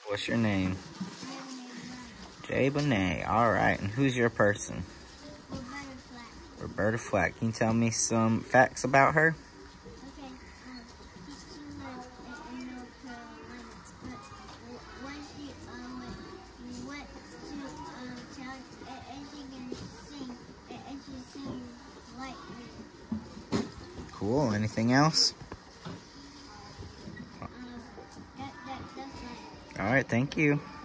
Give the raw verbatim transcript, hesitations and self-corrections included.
What's your name? JaeBonae. All right. And who's your person? Roberta Flack. Roberta Flack. Can you tell me some facts about her? Okay, um, she, she lived in, in North Carolina, but when she um went to um town, and, and she can sing, and, and she sings like me. Cool. Anything else? Um, that, that, that's right. All right. Thank you.